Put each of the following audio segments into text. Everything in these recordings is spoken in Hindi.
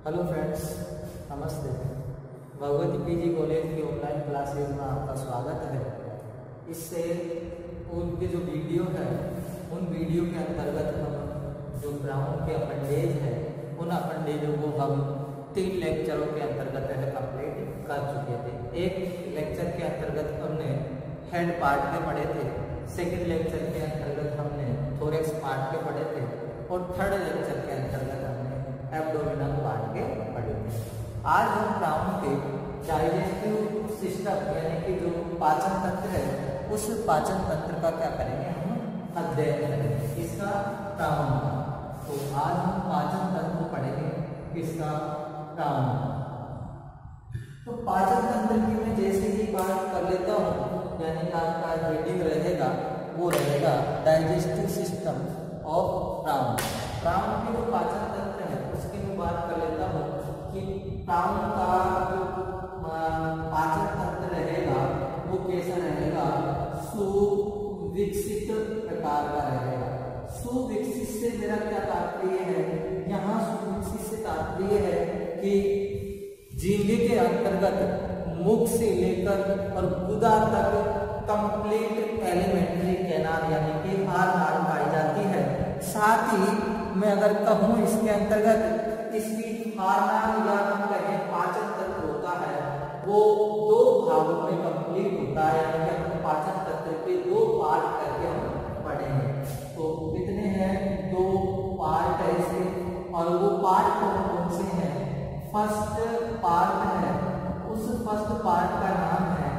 हेलो फ्रेंड्स, नमस्ते। भगवती पीजी कॉलेज की ऑनलाइन क्लासेज में आपका स्वागत है। इससे उनके जो वीडियो है उन वीडियो के अंतर्गत हम जो ब्राउन के अपेंडेज है उन अपेंडेजों को हम 3 लेक्चरों के अंतर्गत कंप्लीट कर चुके थे। एक लेक्चर के अंतर्गत हमने हेड पार्ट के पढ़े थे, सेकेंड लेक्चर के अंतर्गत हमने थोरेक्स पार्ट के पढ़े थे और थर्ड लेक्चर के अंतर्गत हमने एब्डोमिनल पार्ट के पढ़े थे। आज हम ब्राउन के डाइजेस्टिव सिस्टम यानी कि जो पाचन तंत्र है उस पाचन तंत्र का क्या करेंगे, हम अध्ययन करेंगे इसका ब्राउन का। तो आज हम पाचन तंत्र पढ़ेंगे किसका, ब्राउन। तो पाचन तंत्र की मैं जैसे ही बात कर लेता हूँ, यानी कि आपका रीडिंग रहेगा वो रहेगा digestive system of brown. Brown की जो पाचन तंत्र है उसकी मैं बात कर लेता हूँ कि ब्राउन का जो पाचन तंत्र रहेगा वो कैसा रहेगा, सुविकसित प्रकार का रहेगा। सुविकसित से मेरा क्या तात्पर्य है, यहाँ सुविकसित से तात्पर्य है कि जीभ के अंतर्गत मुख से लेकर और गुदा तक कंप्लीट एलिमेंट्री कैनाल यानी कि हार नाल पाई जाती है। साथ ही मैं अगर कहूँ इसके अंतर्गत इसकी हारनाल या हम कहें पाचन तंत्र होता है वो 2 भागों में कंप्लीट होता है, यानी कि हम पाचन तंत्र के 2 पार्ट करके हम पढ़ेंगे। तो कितने हैं, 2 पार्ट है इसके, और वो पार्ट कौन कौन से हैं। फर्स्ट पार्ट है, उस फर्स्ट पार्ट का नाम है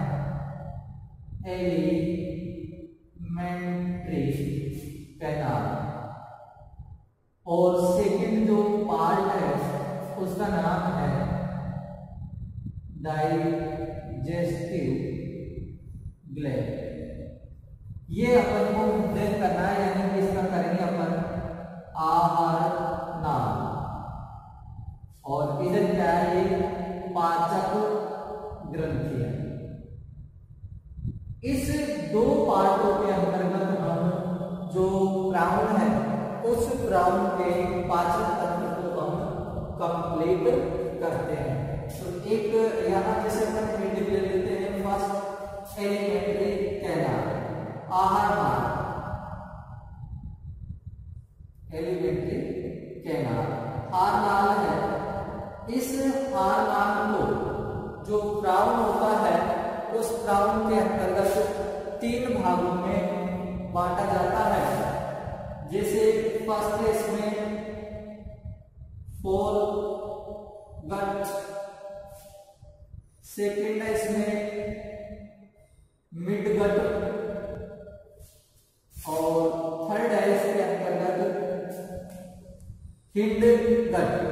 एलिमेंट्री कैनाल, और सेकंड जो पार्ट है उसका नाम है डाइजेस्टिव ग्लैंड। ये अपन को अध्ययन करना है, यानी कि इसका करेंगे अपन आहार नाल, और इधर क्या है, ये पाचक ग्रंथि है। इस 2 पार्टों के अंतर्गत हम जो ब्राउन है उस ब्राउन के पाचन तंत्र को हम कंप्लीट करते हैं। तो एक यहाँ जैसे अपन हेडिंग ले लेते हैं, फर्स्ट एलिमेंट्री कैनाल, आहार नाल, एलिमेंट्री कैनाल हार नाल है। इस हार नाल को जो ब्राउन होता है उस ब्राउन के अंतर्गत 3 भागों में बांटा जाता है। जैसे फर्स्ट है इसमें फोर गट, सेकेंड है इसमें मिड गट, और थर्ड है इसके अंतर्गत हिंड गट।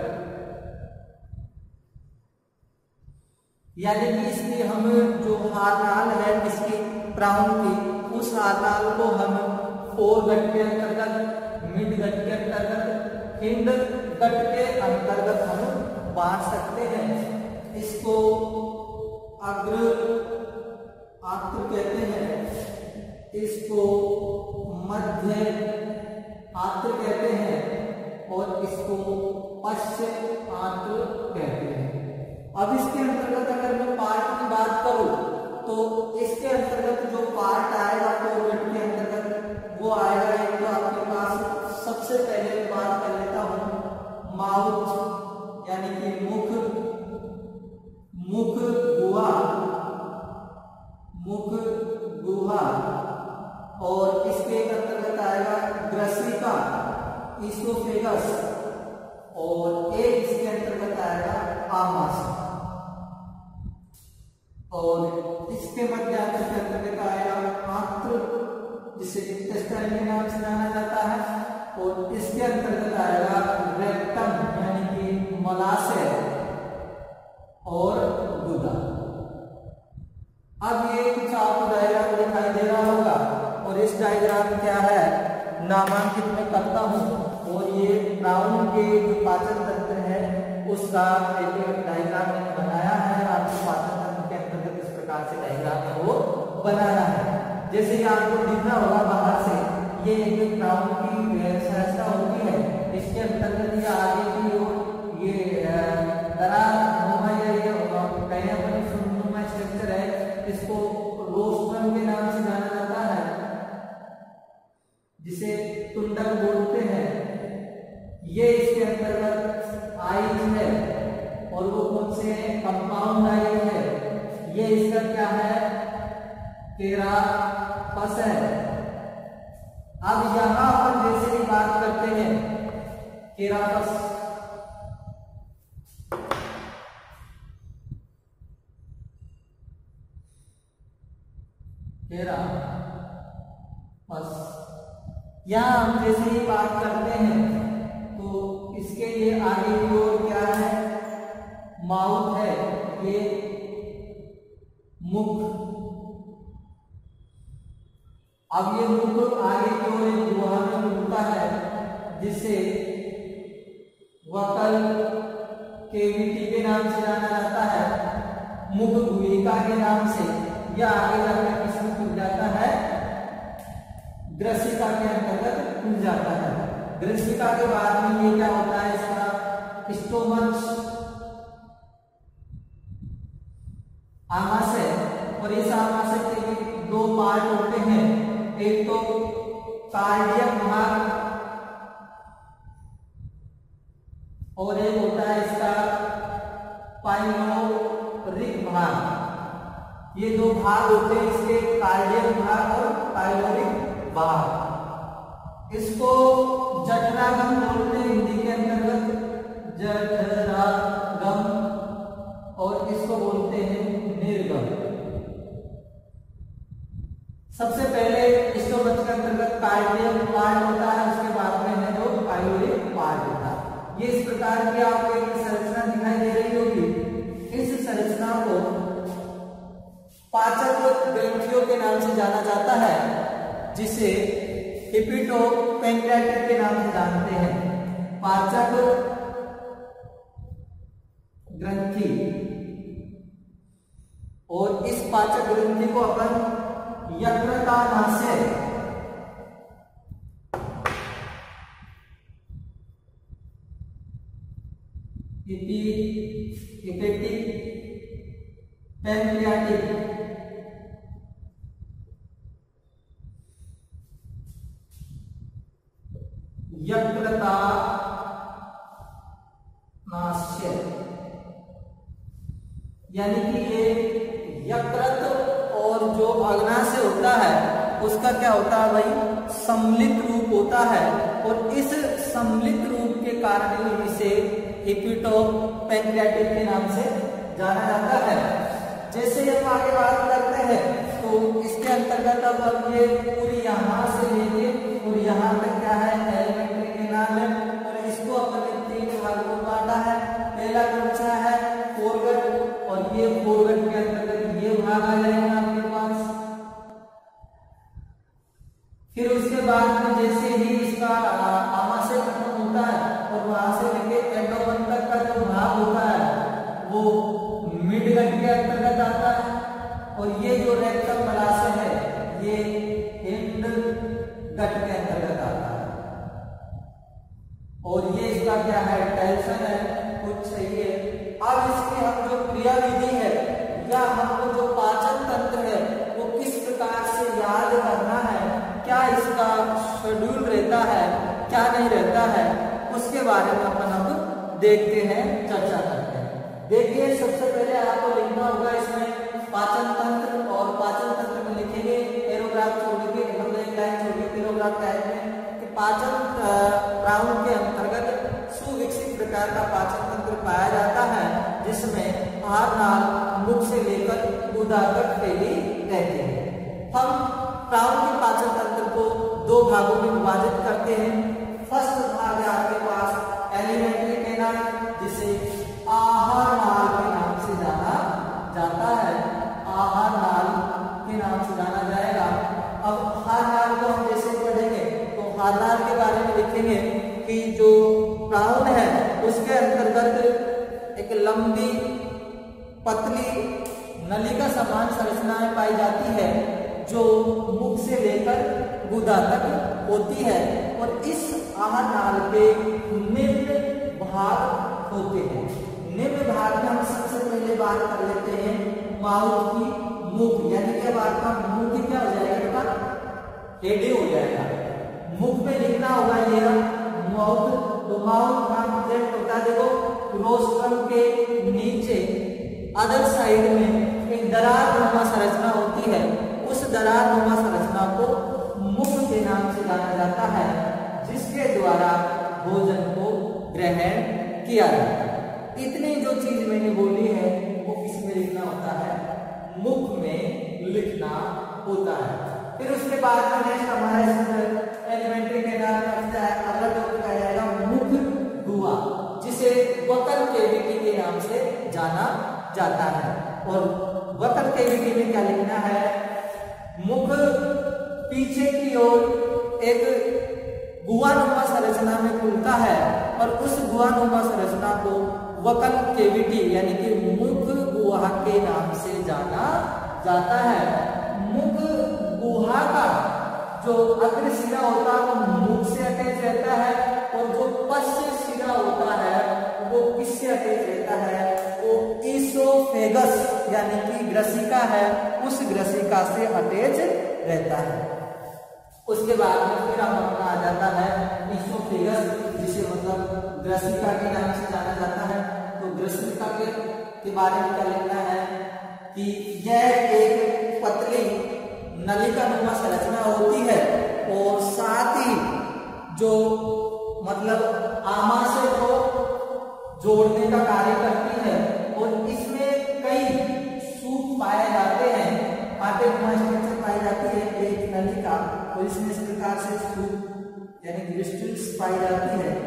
यानी कि इसमें हम जो हारनाल है इसकी ब्राउन की, उस हारनाल को हम फोर गट के अंतर्गत, मिड गट के अंतर्गत, हिंड गट के अंतर्गत हम बांट सकते हैं। इसको अग्र आंत्र कहते हैं, इसको मध्य आंत्र कहते हैं, और इसको पश्चिम आंत्र कहते हैं। अब इसके अंतर्गत अगर मैं पार्ट की बात करूं तो इसके अंतर्गत जो पार्ट आएगा फोर गट के अंतर्गत वो आएगा एक, तो आपके पास सबसे पहले मैं बात कर लेता हूं माउथ, यानी कि मुख, मुख गुहा, मुख गुहा, और इसके अंतर्गत आएगा ग्रसिका, इसोफेगस, और एक इसके अंतर्गत आएगा आमाशय, और इसके मध्यांतर के अंतर्गत आएगा आंत्र जिसे इंटेस्टाइन के नाम से जाना जाता है, और इसके अंतर्गत आएगा रेक्टम यानी कि मलाशय और गुदा। अब ये कुछ आपको डायग्राम दिखाई दे रहा होगा, और इस डायग्राम क्या है नामांकित मैं करता हूँ, और ये ब्राउन के जो पाचन तंत्र है उसका एक डायग्राम मैंने बनाया है। आपको पाचन तंत्र के अंतर्गत इस प्रकार से डायग्राम है वो बनाना है। जैसे कि आपको दिख रहा होगा बाहर से, ये एक ब्राउन की संरचना होती है, इसके अंतर्गत ये आगे की ओर ये दरारनुमा या कहीं अपन सुरनुमा स्ट्रक्चर है, इसको रोस्ट्रम के नाम से जाना जाता है, जिसे तुंडक बोलते हैं। ये इसके अंतर्गत आइज है और वो कौन से है, कंपाउंड आइज है। ये इसका क्या है, केरापस है। अब यहां अपन जैसे ही बात करते हैं केरापस, यहां हम जैसे ही बात करते हैं तो इसके लिए आगे की ओर क्या है, माउथ है, ये मुख। अब ये मुख आगे की ओर एक गुहा में खुलता है, जिसे वकल केविटी के नाम से जाना जाता है, मुख गुहिका के नाम से। यह आगे जाकर किसमें खुल जाता है, ग्रसिका के अंतर्गत खुल जाता है। ग्रसिका के बाद में ये क्या होता है, इसका स्टोमच, आमाशय। और इस आमाशय के दो पार्ट होते हैं, एक तो कार्डियक भाग और एक होता है इसका पाइलोरिक भाग। ये दो भाग होते हैं इसके, कार्डियक भाग और पाइलोरिक भाग। इसको जठरागम बोलते हैं हिंदी के अंतर्गत, जठरागम, और इसको बोलते हैं निर्गम। सबसे पहले स्टोमच के अंतर्गत कार्डियक पार्ट होता है, उसके बाद में है जो पाइलोरिक पार्ट होता है। ये इस प्रकार की आपको एक संरचना दिखाई दे रही होगी। इस संरचना को पाचक ग्रंथियों के नाम से जाना जाता है, जिसे हिप्पोपैंक्रियाटिक के नाम से जानते हैं। पाचक ग्रंथि, और इस पाचक ग्रंथि को अपन यकृतामाशय, हेपेटिक पैंक्रियाटिक, यकृतामाशय, यानी कि ये यकृत और जो अग्नाशय होता है उसका क्या होता है भाई, सम्मिलित रूप होता है। और इस सम्मिलित रूप के कारण ही इसे हिप्पोपैंक्रियाटिक के नाम से जाना जाता है। जैसे हम आगे बात करते हैं तो इसके अंतर्गत अब ये पूरी यहाँ से लेके और यहाँ तक क्या है, एलिमेंट्री केनाल है। और इसको अपन ने 3 भागों में बांटा है। पहला कौन सा है, फोरगट, और ये फोरगट के अंतर्गत ये भाग आ जाएगा आपके पास। फिर उसके बाद में जैसे ही इसका आमाशय खत्म होता है और वहां से लेके एंडोगन तक का जो भाग होता है वो मिडगट के अंतर्गत आता है। और ये जो रेक्टम मलाशय है ये हिंडगट के अंतर्गत आता है। और ये इसका क्या है, टेल्सन है, कुछ सही है। अब इसकी हम जो क्रिया विधि है या हमको जो पाचन तंत्र है वो किस प्रकार से याद करना है, क्या इसका शेड्यूल रहता है, क्या नहीं रहता है, उसके बारे में अपन अब देखते हैं, चर्चा करते हैं। देखिए सबसे पहले आपको लिखना होगा इसमें पाचन तंत्र, और पाचन तंत्र में लिखेंगे पैराग्राफ छोड़ के, मतलब एक लाइन छोड़ के पैराग्राफ टाइप में, कि पाचन प्राण के अंतर्गत सुविकसित प्रकार का पाचन तंत्र पाया जाता है, जिसमें आहार नाल मुख से लेकर गुदा तक फैली रहती है। हम प्राण के पाचन तंत्र को 2 भागों में विभाजित करते हैं। फर्स्ट भाग है आपके पास एलिमेंट्री केनाल, जिसे आहार नाल के नाम से जाना जाता है। आहार नाल के नाम से जाना जाएगा। अब आहार नाल को हम जैसे पढ़ेंगे तो आहार नाल के बारे में लिखेंगे कि जो प्राण है उसके अंतर्गत एक लंबी पतली नलिका समान संरचनाएं पाई जाती है, जो मुख से लेकर गुदा तक होती है। और इस आहार नाल के निम्न भाग होते हैं। निम्न भाग में हम सबसे पहले बात कर लेते हैं माउथ की, मुख, यानी कि अब आपका मुख क्या हो जाएगा बेटा, हेडिंग हो जाएगा। मुख में लिखना होगा ये माउथ, तो माउथ का प्रोजेक्ट होता है, देखो रोस्ट्रम के नीचे अदर साइड में एक दरारनुमा संरचना होती है, उस दरारनुमा संरचना को मुख के नाम से जाना जाता है, जिसके द्वारा भोजन को ग्रहण किया जाता है। इतनी जो चीज मैंने बोली है वो किसमें लिखना होता है, मुख में लिखना होता है। फिर उसके बाद में नेक्स्ट हमारे एलिमेंट्री के नाम अगला टॉपिक आ जाएगा मुख गुहा, जिसे वक्र कैविटी के नाम से जाना जाता है। और वक्र कैविटी में क्या लिखना है, मुख पीछे की ओर एक गुहानुमा संरचना में खुलता है और उस गुहानुमा संरचना को वक्र कैविटी यानी कि मुख गुहा के नाम से जाना जाता है। मुख गुहा का जो अग्र सिरा होता है वो मुख से अटैच रहता है और जो पश्च सिरा होता है वो किससे अटैच रहता है, वो ईसोफेगस यानी कि ग्रसिका है, उस ग्रसिका से अटैच रहता है। उसके बाद में फिर हम अपना आ जाता है ईसोफेगस, जिसे मतलब ग्रसिका के नाम से जाना जाता है। तो ग्रसिका के बारे में क्या लिखना है कि यह एक पतली नलिका नुमा संरचना होती है और साथ ही जो मतलब आमाशय को जोड़ने का कार्य करती है और इसमें कई सूप पाए जाते हैं, आटे स्ट्रक्चर पाई जाती है एक नलिका, और इसमें इस प्रकार से सूप यानी क्रिस्टल्स पाई जाती है।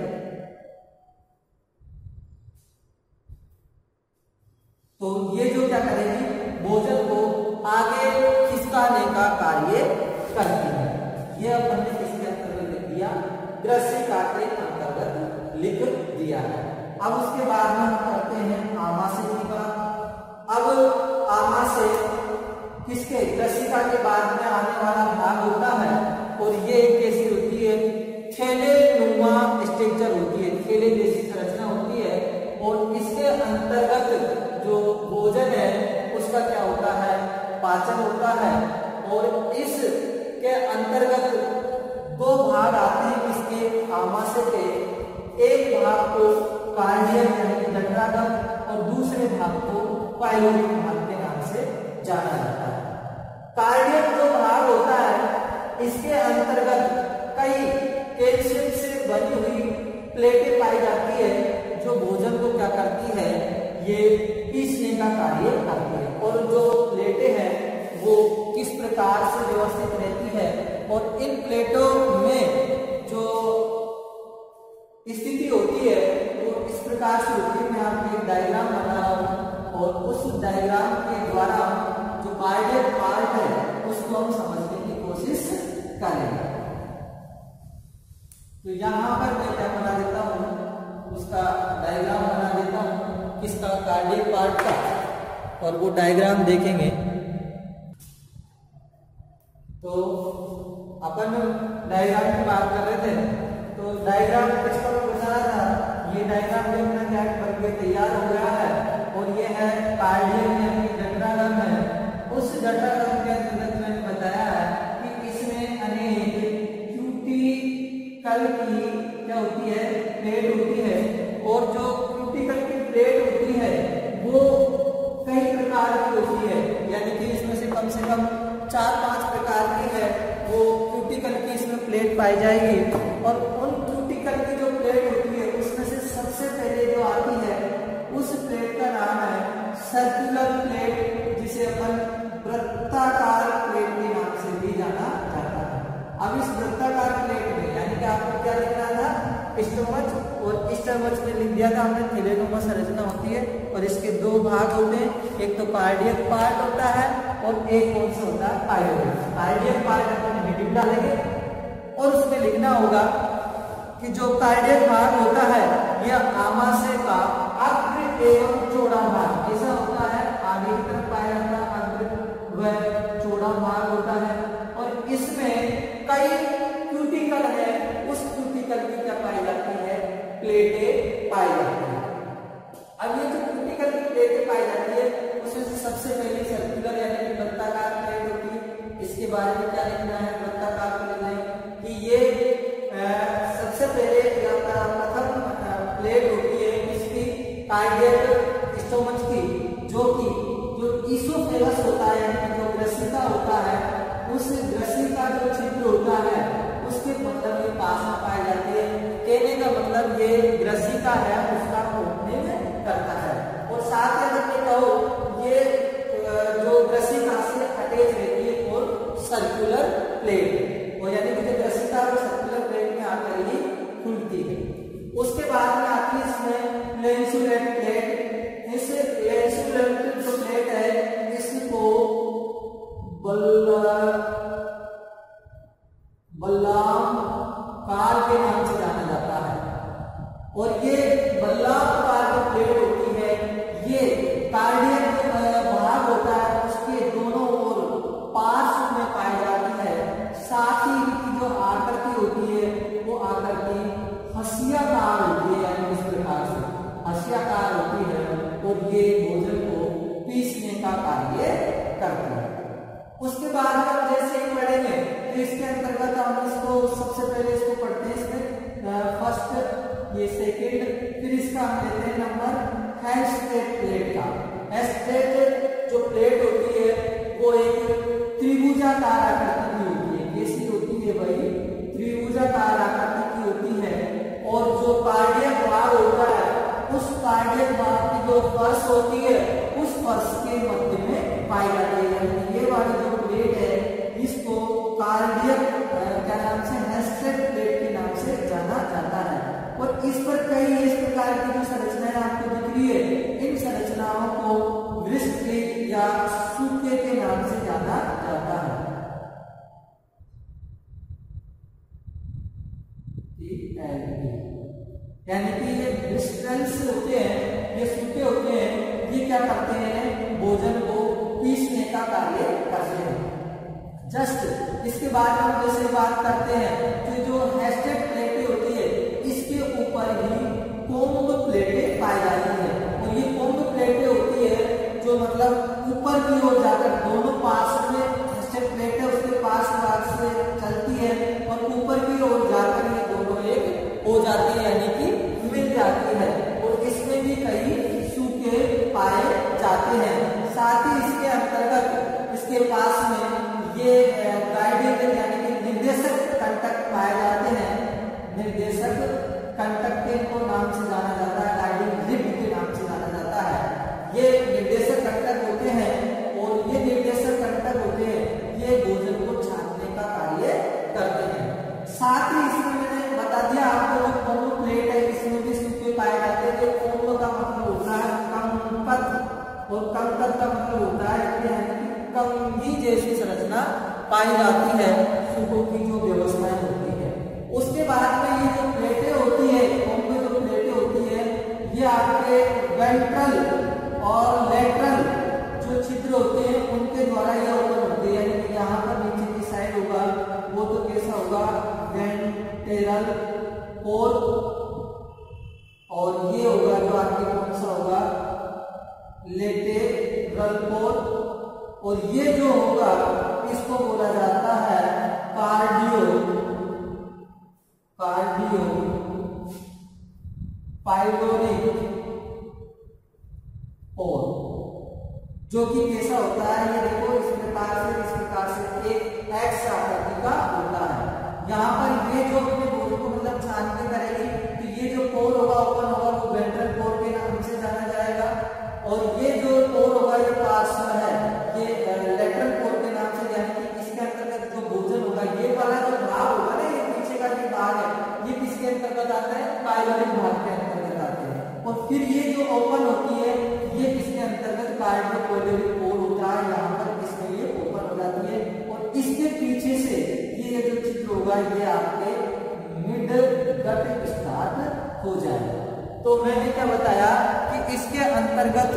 तो ये जो क्या करेगी, भोजन को आगे खिसकाने का कार्य करती है। ये अपन ने किसके अंतर्गत लिख दिया, ग्रसिका के अंतर्गत लिख दिया है। अब उसके बाद में हम करते हैं आमाशय की बात। अब आमाशय किसके, ग्रसिका के बाद में आने वाला भाग होता है और ये कैसी होती है, थैले नुमा स्ट्रक्चर होती है, थैले जैसी संरचना होती है और इसके अंतर्गत जो भोजन है उसका क्या होता है, पाचन होता है। और इसके अंतर्गत दो भाग आते हैं इसके आमाशय के, एक भाग को कार्डियक यानी कि जठरागम और दूसरे भाग को पाइलोरिक भाग के नाम से जाना जाता है। कार्डियक जो भाग होता है इसके अंतर्गत कई कैल्शियम से बनी हुई प्लेटें पाई जाती है, जो भोजन को क्या करती है, ये पीसने का कार्य करती है। और जो प्लेटें हैं वो किस प्रकार से व्यवस्थित रहती है और इन प्लेटों में जो स्थिति होती है वो इस प्रकार से होती है। मैं आपको एक डायग्राम बना रहा हूँ और उस डायग्राम के द्वारा जो कार्डियक पार्ट है उसको हम समझने की कोशिश करेंगे। तो यहाँ पर मैं क्या बना देता हूँ, उसका डायग्राम बना देता हूँ किसका, कार्डियक पार्ट का, और वो डायग्राम देखेंगे। तो अपन डायग्राम की बात कर रहे थे, तो डायग्राम किसका बना था, ये डायग्राम भी अपना क्या करके तैयार हो गया है और ये है कार्डियक यानी जठरागम है। उस जठरागम के अंतर्गत मैंने बताया है कि इसमें अनेक क्यूटिकल की क्या होती है, प्लेट होती है और जो क्यूटिकल की प्लेट होती है वो कई प्रकार की होती है, यानी कि इसमें से कम 4-5 प्रकार की है वो क्यूटिकल की इसमें प्लेट पाई जाएगी। और उन क्यूटिकल की जो प्लेट होती है उसमें से सबसे पहले जो आती है उस प्लेट का नाम है सर्कुलर प्लेट, जिसे अपन वृत्ताकार प्लेट के नाम से भी जाना जाता है। अब इस वृत्ताकार प्लेट में यानी कि आपको क्या लिखना था, स्टोमच, और स्टोमच में लिख दिया था हमने थैलेनुमा संरचना होती है और इसके दो भाग होते हैं, एक तो कार्डियक पार्ट होता है और एक कौन सा होता है, पाइलोरिक। कार्डियक पार्ट अपन हेडिंग डालेंगे और उसमें लिखना होगा कि जो कार्डियक भाग होता है यह आमाशय का अग्र एवं चौड़ा भाग ऐसा होता है, आगे की तरफ पाया जाता है, अग्र व चौड़ा भाग होता है और इसमें कई क्यूटिकल है, उस क्यूटिकल की क्या पाई जाती है, प्लेटें पाई जाती है। अब ये कार्डियक स्टोमच की, जो ईसोफेगस होता है, जो ग्रसिका होता है, उस ग्रसिका जो छिद्र होता है उसके मतलब ये पास में पाई जाती है। कहने का मतलब ये ग्रसिका है उसका ओपने में करता है। और साथ ही अगर मैं कहूँ ये जो ग्रसिका से अटैच रहती है और सर्कुलर प्लेट, और यानी कि जो ग्रसिका वो सर्कुलर प्लेट में आकर ही खुलती है। उसके बाद में आती है इसमें लेंसुलेट प्लेट। इस लेंसुलेट जो प्लेट है इसको बल्लाकार के नाम से जाना जाता है। और ये बल्लाकार जो प्लेट होती है ये कार्डियक भाग होता है उसके दोनों ओर पार्श्व में पाई जाती है। साथ ही इनकी जो आकृति होती है वो आकृति हंसियाकार होती है, यानी इस प्रकार से हंसियाकार होती है, और ये भोजन को पीसने का कार्य करती है। उसके बाद में हम जैसे ही पढ़ेंगे तो इसके अंतर्गत हम इसको सबसे पहले इसको पढ़ते हैं, इसमें फर्स्ट ये सेकंड, फिर इसका हम लेते हैं नंबर हैंडस्ट्रेट प्लेट का। हैंडस्ट्रेट जो प्लेट होती है वो एक त्रिभुजाकार आकृति की होती है। कैसी होती है भाई? त्रिभुजाकार आकृति की होती है। और जो कार्डियक भाग होता है उस कार्डियक भाग की जो फर्श होती है उस फर्श के मध्य में पाई जाती है। यानी ये वाली जो प्लेट है इसको कार्डियक क्या नाम से, हैंडस्ट्रेट प्लेट के नाम से जाना जाता है। और इस पर कई इस प्रकार की जो संरचनाएं आपको दिख रही है, इन संरचनाओं को वृष्टि या सूखे के नाम से जाना जाता है। यानी कि ये ब्रिस्टल्स होते हैं, ये सूखे होते हैं, ये क्या करते हैं? भोजन को पीसने का कार्य करते हैं। जस्ट इसके बाद हम जैसे बात करते हैं कि जो हैंडस्ट्रेट प्लेटें होती है इसके ऊपर ही कोम्ब प्लेटें पाई जाती है। और ये कोम्ब प्लेटें होती है जो मतलब ऊपर की ओर जाकर दोनों पार्श्व में हैंडस्ट्रेट प्लेट है उसके पास भाग से चलती है और ऊपर की ओर जाकर ये दोनों एक हो जाती है, यानी कि मिल जाती है। और इसमें भी कई सूखे पाए जाते हैं। साथ ही इसके अंतर्गत इसके पास में ये गाइडिंग यानी कि निर्देशक कंटक पाए जाते हैं। निर्देशक कंटक को नाम से जाना जाता है, गाइडिंग रिब के नाम से जाना जाता है। ये निर्देशक कंटक होते हैं और ये निर्देशक कंटक होते हैं ये भोजन को छानने का कार्य करते हैं। साथ ही इसमें मैंने बता दिया आपको जो कोम्ब प्लेट है इसमें भी सूखे पाए जाते हैं। जो कोम्ब का मतलब होता है कंकत, और कंकत का मतलब होता है कंघी जैसी संरचना पाई जाती है, सूखों की जो व्यवस्थाएं होती है। उसके बाद में ये जो प्लेटें होती है, कोम्ब जो प्लेटें होती है ये आपके वेंट्रल और लेटरल जो छिद्र होते हैं उनके द्वारा यह ओपन होती है। यानी कि यहाँ पर नीचे की साइड होगा वो तो कैसा होगा? वेंट्रल पोर, और ये होगा जो आपके कौन सा होगा? Lateral pore. और ये जो होगा इसको बोला जाता है कार्डियो पाइलोरिक पोर, जो कि कैसा होता है? ये देखो इस प्रकार से एक एक्स आकृति का होता है। यहाँ पर ये जो अपने भोजन को मतलब छान के करेगी तो ये जो पोर होगा ओपन होगा वो वेंट्रल पोर के नाम से जाना जाएगा। और ये जो पोर होगा ये पार्श्व है, ये लेटरल पोर के नाम से, यानी कि इसके अंतर्गत जो भोजन होगा ये वाला जो भाग होगा ना, ये पीछे का जो भाग है ये किसके अंतर्गत आता है? पाइलोरिक भाग के अंतर्गत आते हैं। और फिर ये जो ओपन होती है ये किसके अंतर्गत? कार्डियोपोलिक पोर होता है, यहाँ पर इसमें ये ओपन हो जाती है। और इसके पीछे से ये जो चित्र होगा ये आपके मिड गट स्टार्ट हो जाएगा। तो मैंने क्या बताया कि इसके अंतर्गत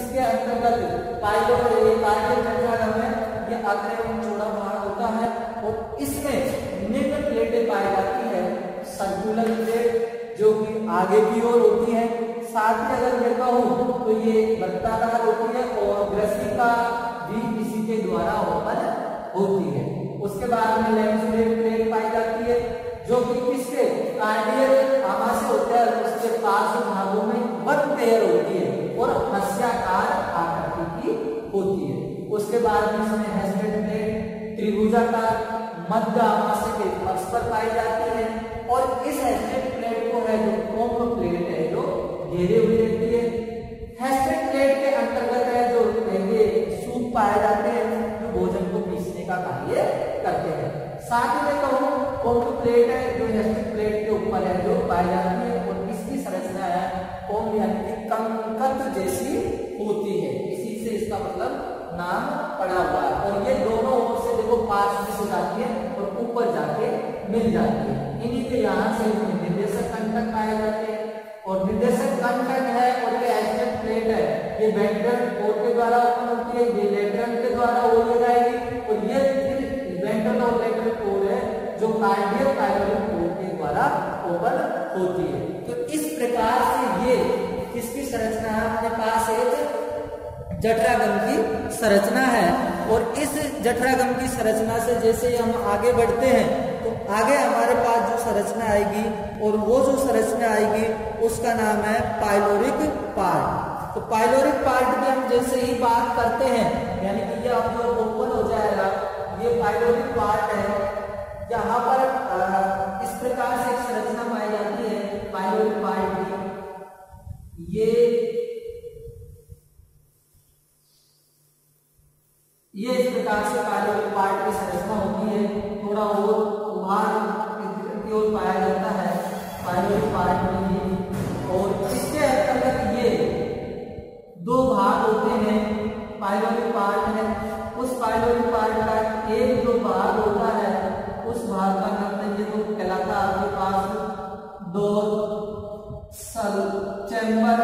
पाइलोरिक में ये आग्नेय चौड़ा भाग होता है और इसमें निम्न प्लेटें पाई जाती है। सर्कुलर प्लेट जो कि आगे की ओर होती है, साथ ही अगर मैं कहूँ तो ये वृत्ताकार होती है और ग्रसिका भी इसी के द्वारा ओपन होती है। उसके बाद में लेंसुलेट प्लेट पाई जाती है जो कि किसके? कार्डियक आमाशय होता है, उसके पार्श्व भागों में वन पेयर होती उसके बाद में इसमें हेस्टेड प्लेट त्रिभुजाकार मध्य आमाशय के पक्ष पर पाई जाती है और इस हेस्टेड प्लेट को है जो कोम्ब प्लेट है जो घेरे हुए रहती है। हेस्टेड प्लेट के अंतर्गत है जो ये सूप पाए जाते हैं जो भोजन को पीसने का कार्य करते हैं। साथ ही में कहूँ कोम्ब प्लेट है जो हेस्टेड प्लेट के ऊपर है जो पाई जाती है और इसकी संरचना है कोम्ब यानी कि कंकड़ जैसी होती है, इसी से इसका मतलब नाम पड़ा हुआ है। और ये दोनों ओर से देखो पार्श्व से जाती है और ऊपर जाके मिल जाती है। इन्हीं के यहाँ से निर्देशक कंटक पाए जाते हैं और निर्देशक कंटक है और ये हेस्टेड प्लेट है, ये वेंट्रल कोर के द्वारा ओपन होती है, ये लेटरल के द्वारा हो जाएगी और ये वेंट्रल और लेटरल कोर है जो कार्डियो पाइलोरिक कोर के द्वारा ओपन होती है। तो इस प्रकार से ये किसकी संरचना है, अपने पास एक जठरागम की संरचना है और इस जठरागम की संरचना से जैसे हम आगे बढ़ते हैं तो आगे हमारे पास जो संरचना आएगी और वो जो संरचना आएगी उसका नाम है पाइलोरिक पार्ट। तो पाइलोरिक पार्ट की हम जैसे ही बात करते हैं यानी कि ये अब जो ओपन हो जाएगा ये पाइलोरिक पार्ट है, यहाँ पर इस प्रकार से एक संरचना पाई जाती है पाइलोरिक पार्ट की। ये इस प्रकार से पाइलोरिक पार्ट की संरचना होती है, थोड़ा और उभार की ओर पाया जाता है पाइलोरिक पार्ट में और इसके अंतर्गत ये दो भाग होते हैं। पाइलोरिक पार्ट है, उस पाइलोरिक पार्ट का एक जो भाग होता है उस भाग का नाम ये तो कहलाता है आपके पास डोर्सल चैम्बर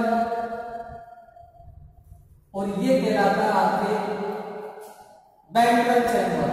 और ये कहलाता है आपके वेंट्रल चैम्बर।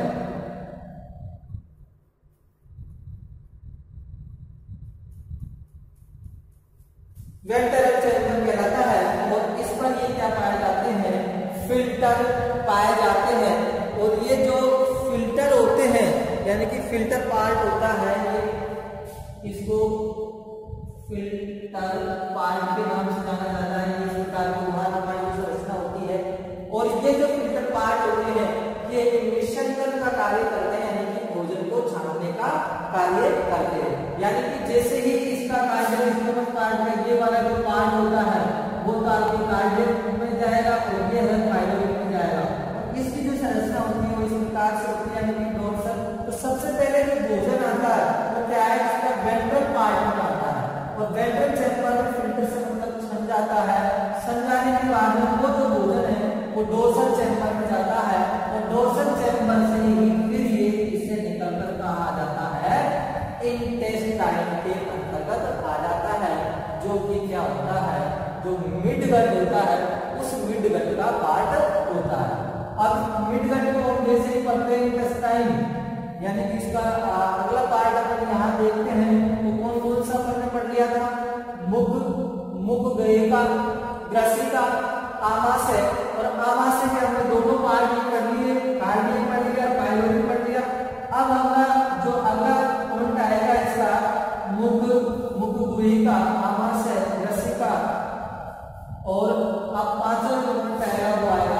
वेंट्रल चैम्बर कहलाता है और इस पर ये क्या पाए जाते हैं, फिल्टर पाए जाते हैं और ये जो फिल्टर होते हैं यानी कि फिल्टर पार्ट होता है ये इसको फिल्टर पार्ट के नाम से जाना जाता है। इस प्रकार की उभार संरचना होती है और ये जो फिल्टर पार्ट होते हैं ये निषंकन का कार्य करते हैं यानी कि भोजन को छानने का कार्य करते हैं। यानी कि जैसे ही इसका कार्य स्टमक पार्ट में ये वाला जो पार्ट होता है वो आपके कार्डियक में जाएगा और ये है पाइलोरिक में जाएगा। इसकी जो संरचना होती है वो इस प्रकार से होती है यानी कि डोर्सल। तो सबसे पहले जो भोजन आता है वो क्या है, इसका वेंट्रल पार्ट में आता है और वेंट्रल चैम्बर में फिल्टर से मतलब छन जाता है। छन जाने के बाद में वो जो भोजन है वो डोर्सल चैम्बर में जाता है और डोर्सल चैम्बर से ही फिर ये इसे निकलकर कहा जाता है इंटेस्टाइन के अंतर्गत आ जाता है, जो कि क्या होता है, जो मिडगट होता है उस मिडगट का पार्ट होता है। अब मिडगट को हम जैसे ही पढ़ते हैं इंटेस्टाइन यानी कि इसका अगला पार्ट अपन यहाँ देखते हैं तो कौन कौन सा हमने पढ़ लिया था, मुख गयिका ग्रसिका आमाशय और आमाशय के हमने दोनों पार्ट पढ़ लिए, कार्डियक पढ़ लिया, पाइलोरिक पढ़ लिया। अब हमारा जो अगला पॉइंट आएगा इसका मुख गुहिका आमाशय ग्रसिका और अब पांचवा जो पॉइंट आएगा वो आएगा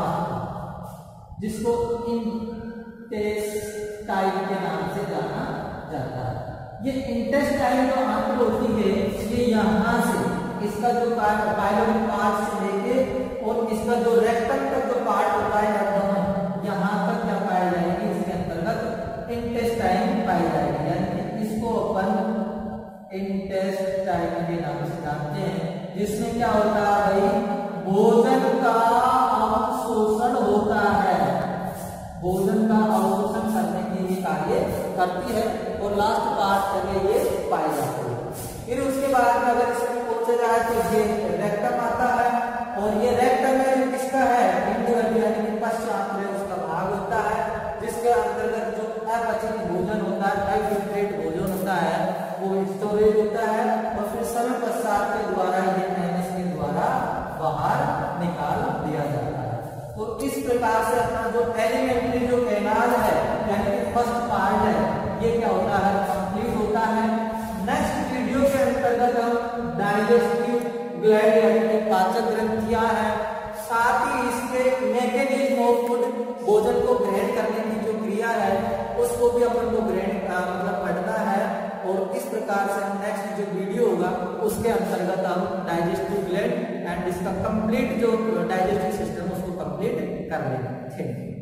जिसको इंटेस्टाइन के नाम से जाना जाता है। ये इंटेस्टाइन जो आंत होती है ये यहाँ से इसका जो पाइलोरिक पार्ट से लेके और इसका जो रेक्टम तक जो पार्ट होता है एब्डोमेन यहाँ तक क्या पाई जाएगी, इसके अंतर्गत इंटेस्टाइन पाई जाएगी। यानी इसको अपन इंटेस्टाइन के नाम से जानते हैं, जिसमें क्या होता है भाई, भोजन का अवशोषण होता है, भोजन का अवशोषण करने के लिए कार्य करती है और लास्ट पार्ट तक ये पाई जाती है। फिर उसके बाद में अगर इसमें पूछा जाए तो ये रेक्टम आता है और ये रेक्टम है जो किसका है, यानी कि पश्चात में उसका भाग होता है जिसके अंतर्गत जो अपचित भोजन होता है, अफिल्ट्रेट भोजन होता है वो स्टोरेज होता है और फिर समय पश्चात के द्वारा ये एनएस के द्वारा बाहर निकाल दिया जाता है। तो इस प्रकार से अपना जो एलिमेंट्री जो कैनाल है यानी कि फर्स्ट पार्ट है ये क्या होता है, कंप्लीट होता है। नेक्स्ट वीडियो के अंतर्गत हम डाइजेस्टिव ग्लैंड यानी कि पाचक ग्रंथियां हैं, साथ ही इसके मैकेनिज्म ऑफ फूड, भोजन को ग्रहण करने की जो क्रिया है उसको भी अपन को ग्रहण मतलब पढ़ना है। और इस प्रकार से नेक्स्ट जो वीडियो होगा उसके अंतर्गत हम डाइजेस्टिव ग्लैंड एंड इसका कंप्लीट जो डाइजेस्टिव सिस्टम उसको कंप्लीट कर लेंगे। Thank you.